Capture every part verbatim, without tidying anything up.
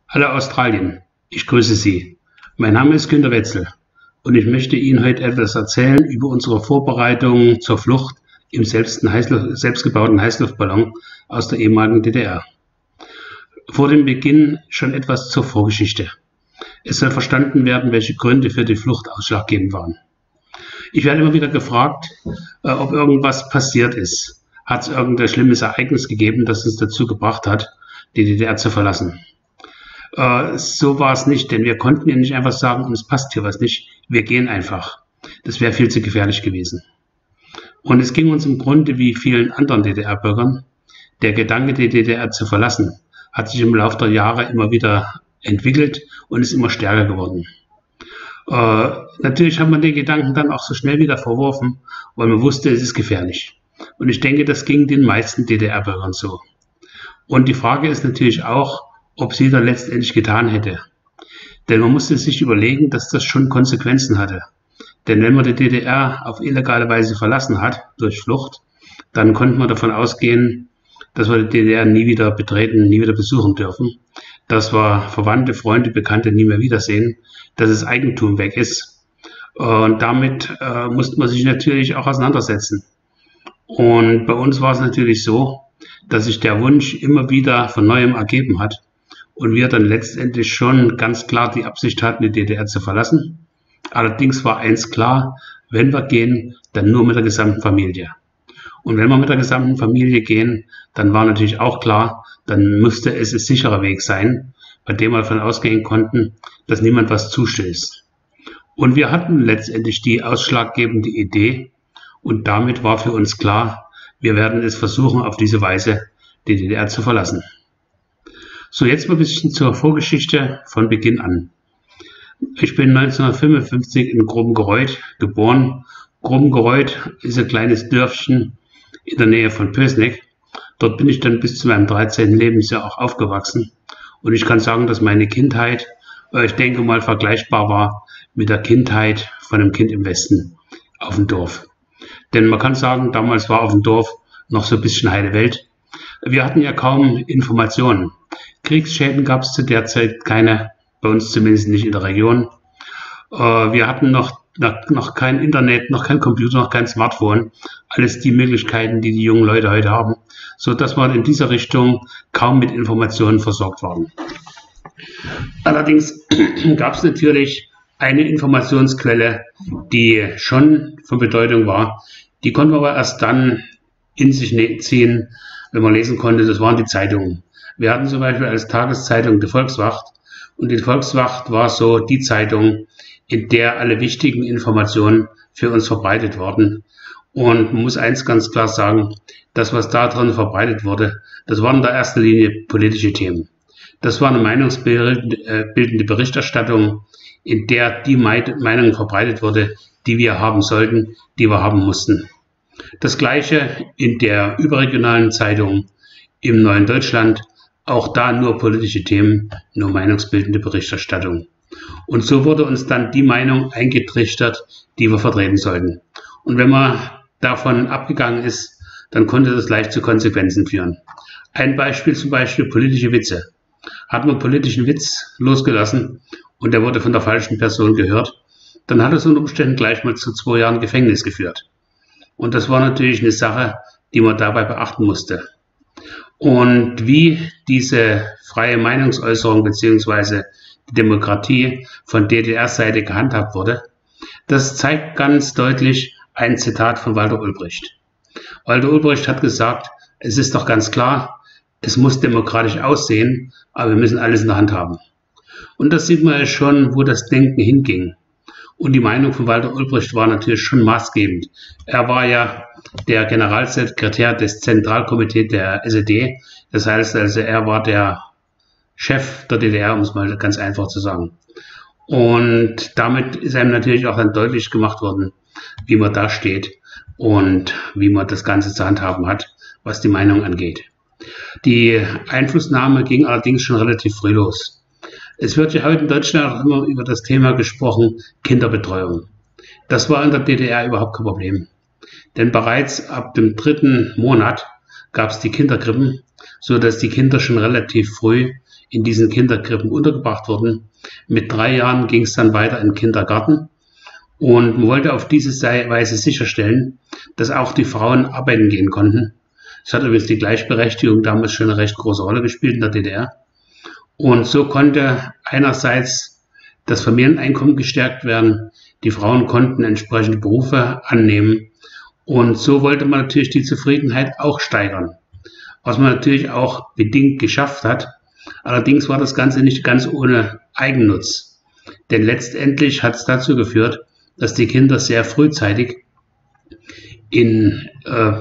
Hallo Australien, ich grüße Sie. Mein Name ist Günter Wetzel und ich möchte Ihnen heute etwas erzählen über unsere Vorbereitungen zur Flucht im selbsten Heißluft, selbstgebauten Heißluftballon aus der ehemaligen D D R. Vor dem Beginn schon etwas zur Vorgeschichte. Es soll verstanden werden, welche Gründe für die Flucht ausschlaggebend waren. Ich werde immer wieder gefragt, äh, ob irgendwas passiert ist. Hat es irgendein schlimmes Ereignis gegeben, das uns dazu gebracht hat, die D D R zu verlassen? Äh, so war es nicht, denn wir konnten ja nicht einfach sagen, uns passt hier was nicht, wir gehen einfach. Das wäre viel zu gefährlich gewesen. Und es ging uns im Grunde wie vielen anderen D D R-Bürgern. Der Gedanke, die D D R zu verlassen, hat sich im Laufe der Jahre immer wieder entwickelt und ist immer stärker geworden. Äh, natürlich hat man den Gedanken dann auch so schnell wieder verworfen, weil man wusste, es ist gefährlich. Und ich denke, das ging den meisten D D R-Bürgern so. Und die Frage ist natürlich auch, ob sie da letztendlich getan hätte. Denn man musste sich überlegen, dass das schon Konsequenzen hatte. Denn wenn man die D D R auf illegale Weise verlassen hat, durch Flucht, dann konnte man davon ausgehen, dass wir die D D R nie wieder betreten, nie wieder besuchen dürfen, dass wir Verwandte, Freunde, Bekannte nie mehr wiedersehen, dass das Eigentum weg ist. Und damit äh, musste man sich natürlich auch auseinandersetzen. Und bei uns war es natürlich so, dass sich der Wunsch immer wieder von Neuem ergeben hat und wir dann letztendlich schon ganz klar die Absicht hatten, die D D R zu verlassen. Allerdings war eins klar, wenn wir gehen, dann nur mit der gesamten Familie. Und wenn wir mit der gesamten Familie gehen, dann war natürlich auch klar, dann musste es ein sicherer Weg sein, bei dem wir davon ausgehen konnten, dass niemand was zustößt. Und wir hatten letztendlich die ausschlaggebende Idee und damit war für uns klar, wir werden es versuchen, auf diese Weise die D D R zu verlassen. So, jetzt mal ein bisschen zur Vorgeschichte von Beginn an. Ich bin neunzehnhundertfünfundfünfzig in Grubengereuth geboren. Grubengereuth ist ein kleines Dörfchen in der Nähe von Pößneck. Dort bin ich dann bis zu meinem dreizehnten Lebensjahr auch aufgewachsen. Und ich kann sagen, dass meine Kindheit, ich denke mal, vergleichbar war mit der Kindheit von einem Kind im Westen auf dem Dorf. Denn man kann sagen, damals war auf dem Dorf noch so ein bisschen heile Welt. Wir hatten ja kaum Informationen. Kriegsschäden gab es zu der Zeit keine, bei uns zumindest nicht in der Region. Wir hatten noch, noch kein Internet, noch kein Computer, noch kein Smartphone. Alles die Möglichkeiten, die die jungen Leute heute haben, so dass wir in dieser Richtung kaum mit Informationen versorgt waren. Allerdings gab es natürlich eine Informationsquelle, die schon von Bedeutung war. Die konnten wir aber erst dann in sich ziehen, wenn man lesen konnte, das waren die Zeitungen. Wir hatten zum Beispiel als Tageszeitung die Volkswacht und die Volkswacht war so die Zeitung, in der alle wichtigen Informationen für uns verbreitet wurden. Und man muss eins ganz klar sagen, das, was da drin verbreitet wurde, das waren in der ersten Linie politische Themen. Das war eine meinungsbildende Berichterstattung, in der die Meinung verbreitet wurde, die wir haben sollten, die wir haben mussten. Das Gleiche in der überregionalen Zeitung im Neuen Deutschland, auch da nur politische Themen, nur meinungsbildende Berichterstattung. Und so wurde uns dann die Meinung eingetrichtert, die wir vertreten sollten. Und wenn man davon abgegangen ist, dann konnte das leicht zu Konsequenzen führen. Ein Beispiel zum Beispiel politische Witze. Hat man politischen Witz losgelassen und der wurde von der falschen Person gehört, dann hat es unter Umständen gleich mal zu zwei Jahren Gefängnis geführt. Und das war natürlich eine Sache, die man dabei beachten musste. Und wie diese freie Meinungsäußerung bzw. die Demokratie von D D R-Seite gehandhabt wurde, das zeigt ganz deutlich ein Zitat von Walter Ulbricht. Walter Ulbricht hat gesagt, es ist doch ganz klar, es muss demokratisch aussehen, aber wir müssen alles in der Hand haben. Und das sieht man ja schon, wo das Denken hinging. Und die Meinung von Walter Ulbricht war natürlich schon maßgebend. Er war ja der Generalsekretär des Zentralkomitees der S E D. Das heißt also, er war der Chef der D D R, um es mal ganz einfach zu sagen. Und damit ist einem natürlich auch dann deutlich gemacht worden, wie man da steht und wie man das Ganze zu handhaben hat, was die Meinung angeht. Die Einflussnahme ging allerdings schon relativ früh los. Es wird ja heute in Deutschland auch immer über das Thema gesprochen, Kinderbetreuung. Das war in der D D R überhaupt kein Problem. Denn bereits ab dem dritten Monat gab es die Kinderkrippen, so dass die Kinder schon relativ früh in diesen Kinderkrippen untergebracht wurden. Mit drei Jahren ging es dann weiter in den Kindergarten. Und man wollte auf diese Weise sicherstellen, dass auch die Frauen arbeiten gehen konnten. Es hat übrigens die Gleichberechtigung damals schon eine recht große Rolle gespielt in der D D R. Und so konnte einerseits das Familieneinkommen gestärkt werden, die Frauen konnten entsprechende Berufe annehmen und so wollte man natürlich die Zufriedenheit auch steigern, was man natürlich auch bedingt geschafft hat. Allerdings war das Ganze nicht ganz ohne Eigennutz, denn letztendlich hat es dazu geführt, dass die Kinder sehr frühzeitig in äh,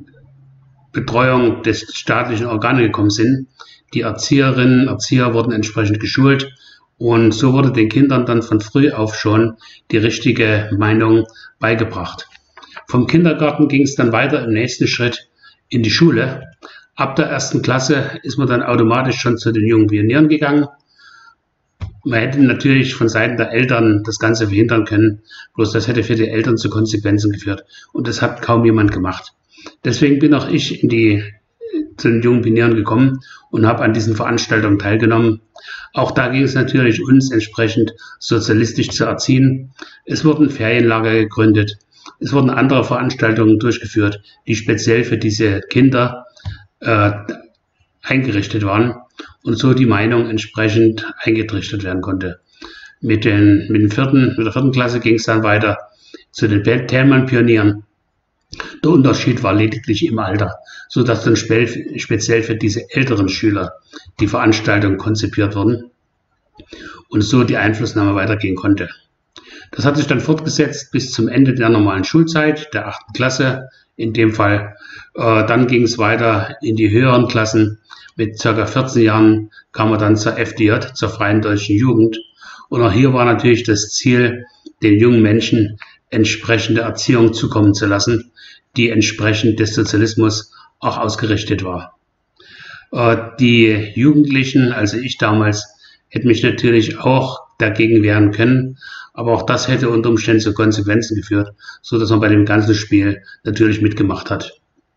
Betreuung des staatlichen Organe gekommen sind. Die Erzieherinnen, Erzieher wurden entsprechend geschult und so wurde den Kindern dann von früh auf schon die richtige Meinung beigebracht. Vom Kindergarten ging es dann weiter im nächsten Schritt in die Schule. Ab der ersten Klasse ist man dann automatisch schon zu den jungen Pionieren gegangen. Man hätte natürlich von Seiten der Eltern das Ganze verhindern können, bloß das hätte für die Eltern zu Konsequenzen geführt und das hat kaum jemand gemacht. Deswegen bin auch ich in die, zu den jungen Pionieren gekommen und habe an diesen Veranstaltungen teilgenommen. Auch da ging es natürlich uns entsprechend sozialistisch zu erziehen. Es wurden Ferienlager gegründet, es wurden andere Veranstaltungen durchgeführt, die speziell für diese Kinder äh, eingerichtet waren und so die Meinung entsprechend eingetrichtert werden konnte. Mit, den, mit, dem vierten, mit der vierten Klasse ging es dann weiter zu den Thälmann-Pionieren. Der Unterschied war lediglich im Alter, so dass dann spe speziell für diese älteren Schüler die Veranstaltungen konzipiert wurden und so die Einflussnahme weitergehen konnte. Das hat sich dann fortgesetzt bis zum Ende der normalen Schulzeit, der achten Klasse in dem Fall. Äh, dann ging es weiter in die höheren Klassen. Mit ca. vierzehn Jahren kam man dann zur F D J, zur Freien Deutschen Jugend. Und auch hier war natürlich das Ziel, den jungen Menschen entsprechende Erziehung zukommen zu lassen, die entsprechend des Sozialismus auch ausgerichtet war. Äh, die Jugendlichen, also ich damals, hätte mich natürlich auch dagegen wehren können, aber auch das hätte unter Umständen zu Konsequenzen geführt, so dass man bei dem ganzen Spiel natürlich mitgemacht hat.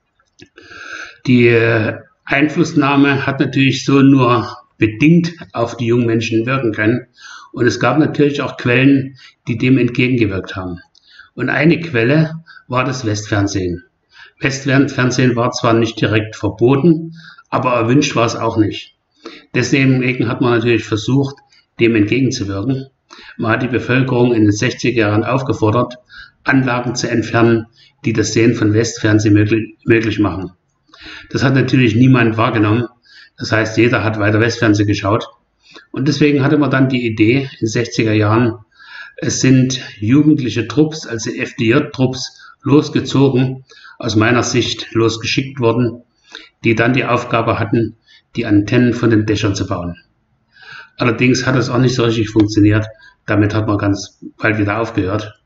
Die Einflussnahme hat natürlich so nur bedingt auf die jungen Menschen wirken können und es gab natürlich auch Quellen, die dem entgegengewirkt haben. Und eine Quelle war das Westfernsehen. Westfernsehen war zwar nicht direkt verboten, aber erwünscht war es auch nicht. Deswegen hat man natürlich versucht, dem entgegenzuwirken. Man hat die Bevölkerung in den sechziger Jahren aufgefordert, Anlagen zu entfernen, die das Sehen von Westfernsehen möglich, möglich machen. Das hat natürlich niemand wahrgenommen. Das heißt, jeder hat weiter Westfernsehen geschaut. Und deswegen hatte man dann die Idee in den sechziger Jahren, es sind jugendliche Trupps, also F D J-Trupps, losgezogen, aus meiner Sicht losgeschickt worden, die dann die Aufgabe hatten, die Antennen von den Dächern zu bauen. Allerdings hat es auch nicht so richtig funktioniert. Damit hat man ganz bald wieder aufgehört.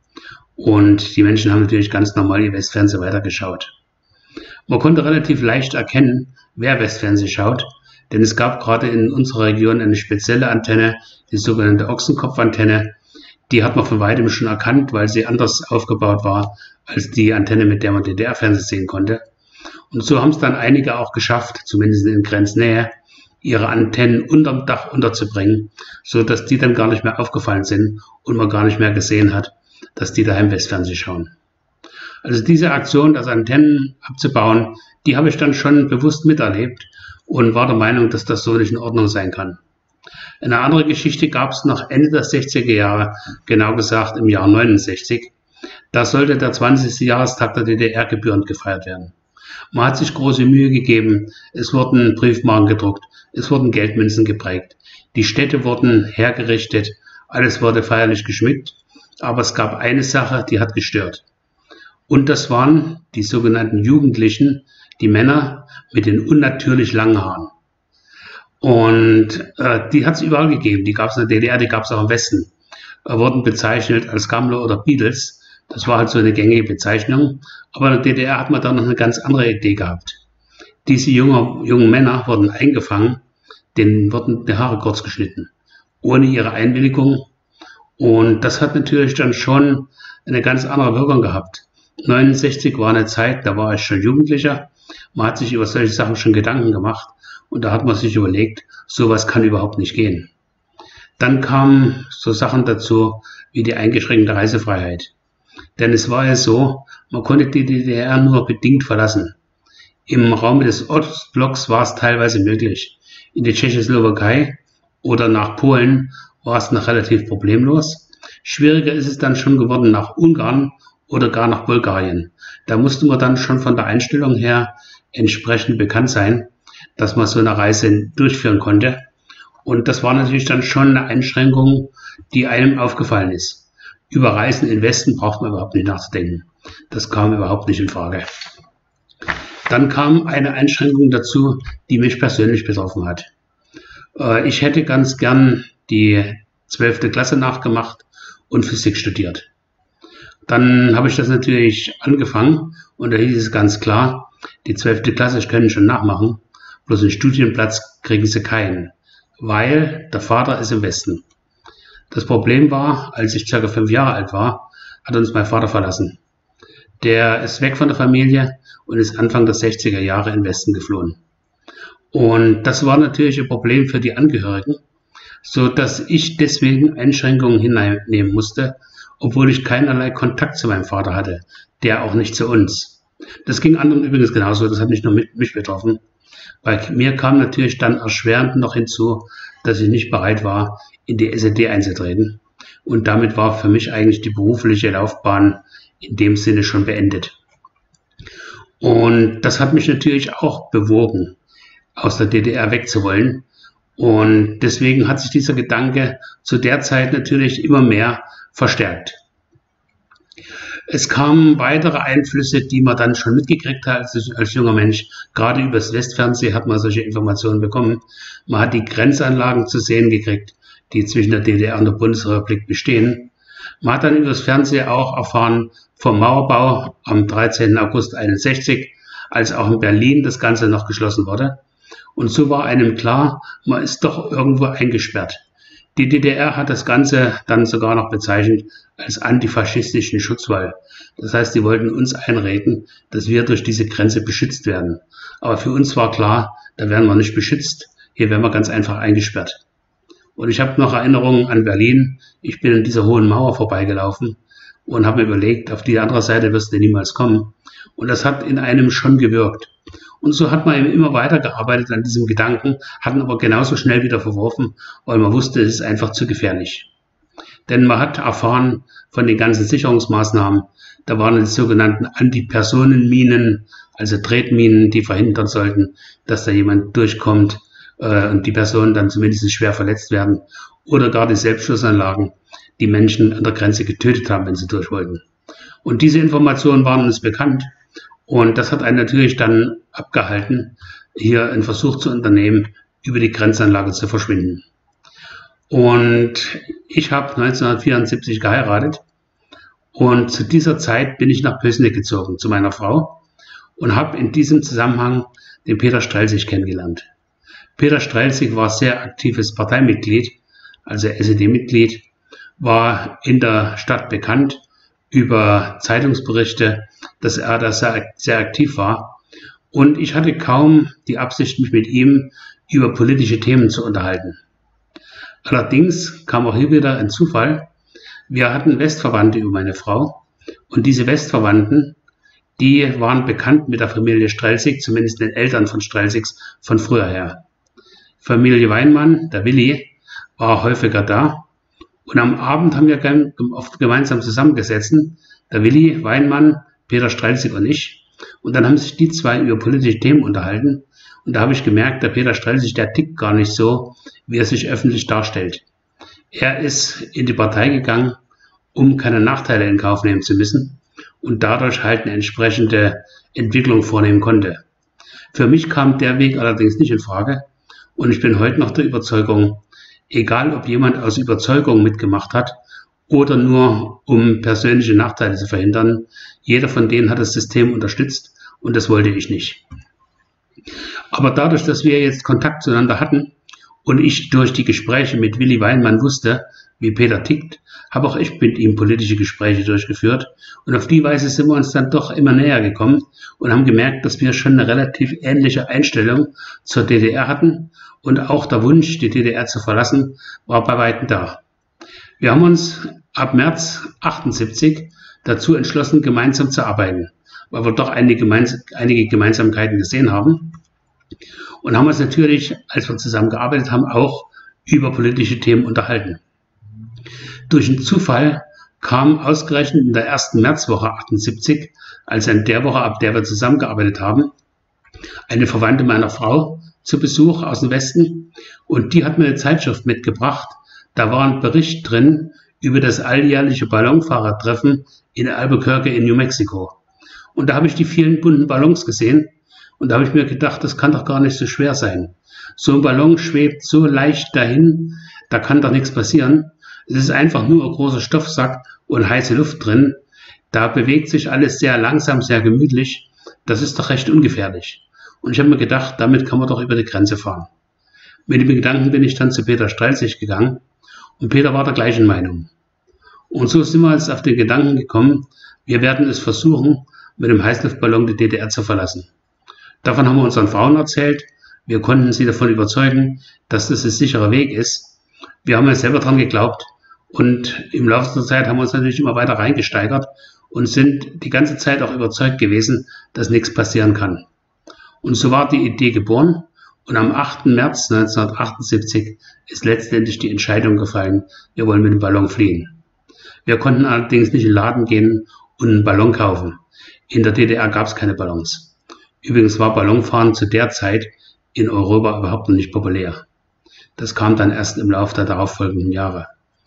Und die Menschen haben natürlich ganz normal ihr Westfernsehen weitergeschaut. Man konnte relativ leicht erkennen, wer Westfernsehen schaut, denn es gab gerade in unserer Region eine spezielle Antenne, die sogenannte Ochsenkopfantenne. Die hat man von weitem schon erkannt, weil sie anders aufgebaut war als die Antenne, mit der man D D R-Fernsehen sehen konnte. Und so haben es dann einige auch geschafft, zumindest in Grenznähe, ihre Antennen unterm Dach unterzubringen, so dass die dann gar nicht mehr aufgefallen sind und man gar nicht mehr gesehen hat, dass die daheim Westfernsehen schauen. Also diese Aktion, das Antennen abzubauen, die habe ich dann schon bewusst miterlebt und war der Meinung, dass das so nicht in Ordnung sein kann. Eine andere Geschichte gab es noch Ende der sechziger Jahre, genau gesagt im Jahr neunundsechzig. Da sollte der zwanzigste Jahrestag der D D R gebührend gefeiert werden. Man hat sich große Mühe gegeben, es wurden Briefmarken gedruckt, es wurden Geldmünzen geprägt, die Städte wurden hergerichtet, alles wurde feierlich geschmückt, aber es gab eine Sache, die hat gestört. Und das waren die sogenannten Jugendlichen, die Männer mit den unnatürlich langen Haaren. Und äh, die hat es überall gegeben, die gab es in der D D R, die gab es auch im Westen, äh, wurden bezeichnet als Gammler oder Beatles. Das war halt so eine gängige Bezeichnung. Aber in der D D R hat man da noch eine ganz andere Idee gehabt. Diese junge, jungen Männer wurden eingefangen, denen wurden die Haare kurz geschnitten, ohne ihre Einwilligung. Und das hat natürlich dann schon eine ganz andere Wirkung gehabt. neunundsechzig war eine Zeit, da war ich schon Jugendlicher. Man hat sich über solche Sachen schon Gedanken gemacht. Und da hat man sich überlegt, sowas kann überhaupt nicht gehen. Dann kamen so Sachen dazu wie die eingeschränkte Reisefreiheit. Denn es war ja so, man konnte die D D R nur bedingt verlassen. Im Raum des Ostblocks war es teilweise möglich. In die Tschechoslowakei oder nach Polen war es noch relativ problemlos. Schwieriger ist es dann schon geworden nach Ungarn oder gar nach Bulgarien. Da musste man dann schon von der Einstellung her entsprechend bekannt sein, dass man so eine Reise durchführen konnte. Und das war natürlich dann schon eine Einschränkung, die einem aufgefallen ist. Über Reisen in den Westen braucht man überhaupt nicht nachzudenken. Das kam überhaupt nicht in Frage. Dann kam eine Einschränkung dazu, die mich persönlich betroffen hat. Ich hätte ganz gern die zwölfte Klasse nachgemacht und Physik studiert. Dann habe ich das natürlich angefangen und da hieß es ganz klar, die zwölfte Klasse können schon nachmachen, bloß einen Studienplatz kriegen sie keinen, weil der Vater ist im Westen. Das Problem war, als ich ca. fünf Jahre alt war, hat uns mein Vater verlassen. Der ist weg von der Familie und ist Anfang der sechziger Jahre in den Westen geflohen. Und das war natürlich ein Problem für die Angehörigen, so dass ich deswegen Einschränkungen hineinnehmen musste, obwohl ich keinerlei Kontakt zu meinem Vater hatte, der auch nicht zu uns. Das ging anderen übrigens genauso, das hat nicht nur mich betroffen. Bei mir kam natürlich dann erschwerend noch hinzu, dass ich nicht bereit war, in die S E D einzutreten. Und damit war für mich eigentlich die berufliche Laufbahn in dem Sinne schon beendet. Und das hat mich natürlich auch bewogen, aus der D D R wegzuwollen. Und deswegen hat sich dieser Gedanke zu der Zeit natürlich immer mehr verstärkt. Es kamen weitere Einflüsse, die man dann schon mitgekriegt hat als, als junger Mensch. Gerade über das Westfernsehen hat man solche Informationen bekommen. Man hat die Grenzanlagen zu sehen gekriegt, die zwischen der D D R und der Bundesrepublik bestehen. Man hat dann über das Fernsehen auch erfahren vom Mauerbau am dreizehnten August einundsechzig, als auch in Berlin das Ganze noch geschlossen wurde. Und so war einem klar, man ist doch irgendwo eingesperrt. Die D D R hat das Ganze dann sogar noch bezeichnet als antifaschistischen Schutzwall. Das heißt, die wollten uns einreden, dass wir durch diese Grenze beschützt werden. Aber für uns war klar, da werden wir nicht beschützt, hier werden wir ganz einfach eingesperrt. Und ich habe noch Erinnerungen an Berlin. Ich bin an dieser hohen Mauer vorbeigelaufen und habe mir überlegt, auf die andere Seite wirst du niemals kommen. Und das hat in einem schon gewirkt. Und so hat man eben immer weitergearbeitet an diesem Gedanken, hat ihn aber genauso schnell wieder verworfen, weil man wusste, es ist einfach zu gefährlich. Denn man hat erfahren von den ganzen Sicherungsmaßnahmen, da waren die sogenannten Antipersonenminen, also Tretminen, die verhindern sollten, dass da jemand durchkommt äh, und die Personen dann zumindest schwer verletzt werden. Oder gar die Selbstschussanlagen, die Menschen an der Grenze getötet haben, wenn sie durch wollten. Und diese Informationen waren uns bekannt. Und das hat einen natürlich dann abgehalten, hier einen Versuch zu unternehmen, über die Grenzanlage zu verschwinden. Und ich habe neunzehnhundertvierundsiebzig geheiratet und zu dieser Zeit bin ich nach Pößneck gezogen, zu meiner Frau, und habe in diesem Zusammenhang den Peter Strelzig kennengelernt. Peter Strelzig war sehr aktives Parteimitglied, also S E D-Mitglied, war in der Stadt bekannt über Zeitungsberichte, dass er da sehr, sehr aktiv war. Und ich hatte kaum die Absicht, mich mit ihm über politische Themen zu unterhalten. Allerdings kam auch hier wieder ein Zufall. Wir hatten Westverwandte über meine Frau. Und diese Westverwandten, die waren bekannt mit der Familie Strelzig, zumindest den Eltern von Strelzigs von früher her. Familie Weinmann, der Willi, war häufiger da. Und am Abend haben wir oft gemeinsam zusammengesessen, der Willi Weinmann, Peter Strelzig und ich. Und dann haben sich die zwei über politische Themen unterhalten. Und da habe ich gemerkt, der Peter Strelzig, der tickt gar nicht so, wie er sich öffentlich darstellt. Er ist in die Partei gegangen, um keine Nachteile in Kauf nehmen zu müssen und dadurch halt eine entsprechende Entwicklung vornehmen konnte. Für mich kam der Weg allerdings nicht in Frage und ich bin heute noch der Überzeugung, egal ob jemand aus Überzeugung mitgemacht hat oder nur um persönliche Nachteile zu verhindern, jeder von denen hat das System unterstützt und das wollte ich nicht. Aber dadurch, dass wir jetzt Kontakt zueinander hatten und ich durch die Gespräche mit Willi Weinmann wusste, wie Peter tickt, habe auch ich mit ihm politische Gespräche durchgeführt und auf die Weise sind wir uns dann doch immer näher gekommen und haben gemerkt, dass wir schon eine relativ ähnliche Einstellung zur D D R hatten und auch der Wunsch, die D D R zu verlassen, war bei weitem da. Wir haben uns ab März achtundsiebzig dazu entschlossen, gemeinsam zu arbeiten, weil wir doch einige, gemeins einige Gemeinsamkeiten gesehen haben und haben uns natürlich, als wir zusammen gearbeitet haben, auch über politische Themen unterhalten. Durch einen Zufall kam ausgerechnet in der ersten Märzwoche achtundsiebzig, also in der Woche, ab der wir zusammengearbeitet haben, eine Verwandte meiner Frau zu Besuch aus dem Westen und die hat mir eine Zeitschrift mitgebracht. Da war ein Bericht drin über das alljährliche Ballonfahrertreffen in Albuquerque in New Mexico. Und da habe ich die vielen bunten Ballons gesehen und da habe ich mir gedacht, das kann doch gar nicht so schwer sein. So ein Ballon schwebt so leicht dahin, da kann doch nichts passieren. Es ist einfach nur ein großer Stoffsack und heiße Luft drin. Da bewegt sich alles sehr langsam, sehr gemütlich. Das ist doch recht ungefährlich. Und ich habe mir gedacht, damit kann man doch über die Grenze fahren. Mit dem Gedanken bin ich dann zu Peter Strelzig gegangen und Peter war der gleichen Meinung. Und so sind wir jetzt auf den Gedanken gekommen, wir werden es versuchen, mit dem Heißluftballon die D D R zu verlassen. Davon haben wir unseren Frauen erzählt. Wir konnten sie davon überzeugen, dass das ein sicherer Weg ist. Wir haben ja selber dran geglaubt und im Laufe der Zeit haben wir uns natürlich immer weiter reingesteigert und sind die ganze Zeit auch überzeugt gewesen, dass nichts passieren kann. Und so war die Idee geboren und am achten März neunzehnhundertachtundsiebzig ist letztendlich die Entscheidung gefallen, wir wollen mit dem Ballon fliehen. Wir konnten allerdings nicht in den Laden gehen und einen Ballon kaufen. In der D D R gab es keine Ballons. Übrigens war Ballonfahren zu der Zeit in Europa überhaupt noch nicht populär. Das kam dann erst im Laufe der darauffolgenden Jahre.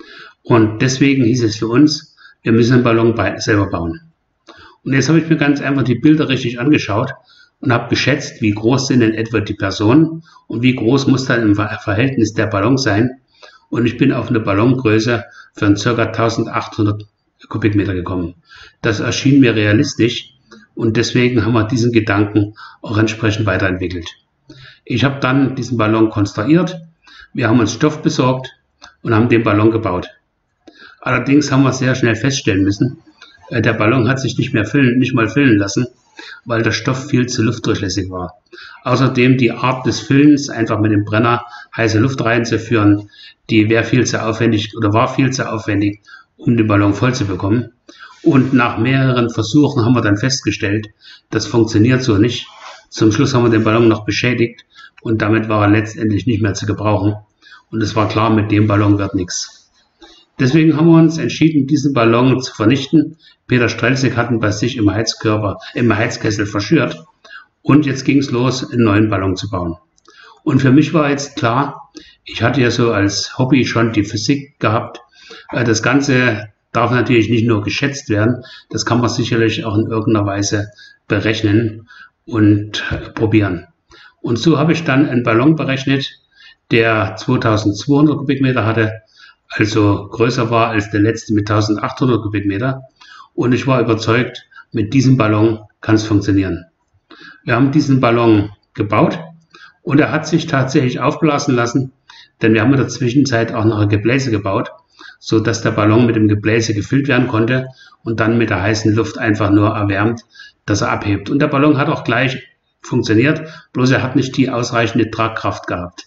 Und deswegen hieß es für uns, wir müssen einen Ballon selber bauen. Und jetzt habe ich mir ganz einfach die Bilder richtig angeschaut und habe geschätzt, wie groß sind denn etwa die Personen und wie groß muss dann im Verhältnis der Ballon sein. Und ich bin auf eine Ballongröße von ca. eintausendachthundert Kubikmeter gekommen. Das erschien mir realistisch und deswegen haben wir diesen Gedanken auch entsprechend weiterentwickelt. Ich habe dann diesen Ballon konstruiert, wir haben uns Stoff besorgt und haben den Ballon gebaut. Allerdings haben wir sehr schnell feststellen müssen, der Ballon hat sich nicht mehr füllen, nicht mal füllen lassen, weil der Stoff viel zu luftdurchlässig war. Außerdem die Art des Füllens, einfach mit dem Brenner heiße Luft reinzuführen, die wäre viel zu aufwendig oder war viel zu aufwendig, um den Ballon voll zu bekommen. Und nach mehreren Versuchen haben wir dann festgestellt, das funktioniert so nicht. Zum Schluss haben wir den Ballon noch beschädigt und damit war er letztendlich nicht mehr zu gebrauchen. Und es war klar, mit dem Ballon wird nichts. Deswegen haben wir uns entschieden, diesen Ballon zu vernichten. Peter Strelzig hat ihn bei sich im Heizkörper, im Heizkessel verschürt. Und jetzt ging es los, einen neuen Ballon zu bauen. Und für mich war jetzt klar, ich hatte ja so als Hobby schon die Physik gehabt. Das Ganze darf natürlich nicht nur geschätzt werden, das kann man sicherlich auch in irgendeiner Weise berechnen und probieren. Und so habe ich dann einen Ballon berechnet, der zweitausendzweihundert Kubikmeter hatte, also größer war als der letzte mit eintausendachthundert Kubikmeter. Und ich war überzeugt, mit diesem Ballon kann es funktionieren. Wir haben diesen Ballon gebaut und er hat sich tatsächlich aufblasen lassen, denn wir haben in der Zwischenzeit auch noch ein Gebläse gebaut, so dass der Ballon mit dem Gebläse gefüllt werden konnte und dann mit der heißen Luft einfach nur erwärmt, dass er abhebt. Und der Ballon hat auch gleich funktioniert, bloß er hat nicht die ausreichende Tragkraft gehabt.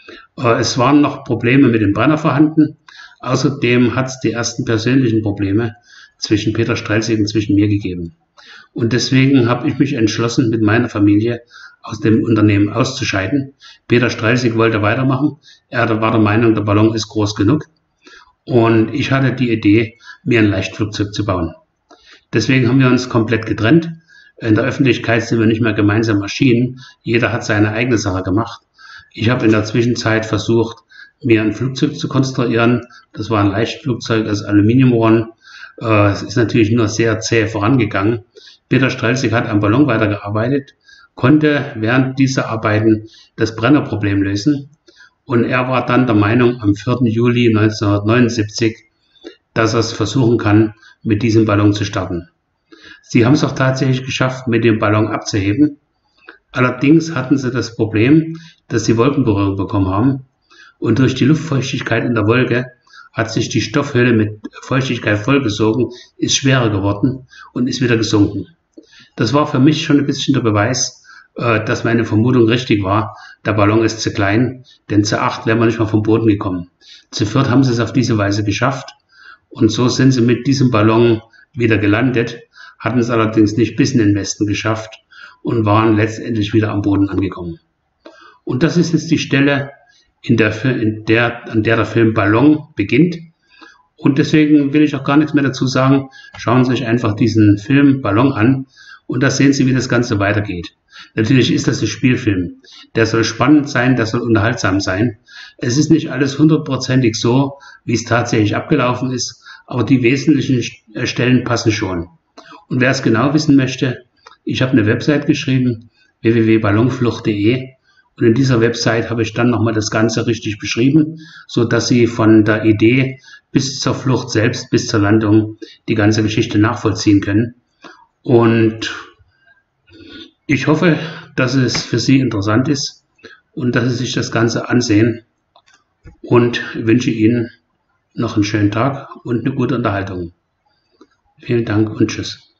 Es waren noch Probleme mit dem Brenner vorhanden. Außerdem hat es die ersten persönlichen Probleme zwischen Peter Strelzig und zwischen mir gegeben. Und deswegen habe ich mich entschlossen, mit meiner Familie aus dem Unternehmen auszuscheiden. Peter Strelzig wollte weitermachen. Er war der Meinung, der Ballon ist groß genug. Und ich hatte die Idee, mir ein Leichtflugzeug zu bauen. Deswegen haben wir uns komplett getrennt. In der Öffentlichkeit sind wir nicht mehr gemeinsam erschienen. Jeder hat seine eigene Sache gemacht. Ich habe in der Zwischenzeit versucht, mir ein Flugzeug zu konstruieren. Das war ein Leichtflugzeug aus Aluminiumrohren. Es ist natürlich nur sehr zäh vorangegangen. Peter Strelzig hat am Ballon weitergearbeitet, konnte während dieser Arbeiten das Brennerproblem lösen. Und er war dann der Meinung, am vierten Juli neunzehnhundertneunundsiebzig, dass er es versuchen kann, mit diesem Ballon zu starten. Sie haben es auch tatsächlich geschafft, mit dem Ballon abzuheben. Allerdings hatten sie das Problem, dass sie Wolkenberührung bekommen haben. Und durch die Luftfeuchtigkeit in der Wolke hat sich die Stoffhülle mit Feuchtigkeit vollgesogen, ist schwerer geworden und ist wieder gesunken. Das war für mich schon ein bisschen der Beweis, dass meine Vermutung richtig war. Der Ballon ist zu klein, denn zu acht wären wir nicht mal vom Boden gekommen. Zu viert haben sie es auf diese Weise geschafft und so sind sie mit diesem Ballon wieder gelandet, hatten es allerdings nicht bis in den Westen geschafft und waren letztendlich wieder am Boden angekommen. Und das ist jetzt die Stelle, in der, in der, an der der Film Ballon beginnt. Und deswegen will ich auch gar nichts mehr dazu sagen. Schauen Sie sich einfach diesen Film Ballon an und da sehen Sie, wie das Ganze weitergeht. Natürlich ist das ein Spielfilm. Der soll spannend sein, der soll unterhaltsam sein. Es ist nicht alles hundertprozentig so, wie es tatsächlich abgelaufen ist, aber die wesentlichen Stellen passen schon. Und wer es genau wissen möchte, ich habe eine Website geschrieben, w w w punkt ballonflucht punkt de, und in dieser Website habe ich dann nochmal das Ganze richtig beschrieben, so dass Sie von der Idee bis zur Flucht selbst, bis zur Landung die ganze Geschichte nachvollziehen können. Und ich hoffe, dass es für Sie interessant ist und dass Sie sich das Ganze ansehen und wünsche Ihnen noch einen schönen Tag und eine gute Unterhaltung. Vielen Dank und tschüss.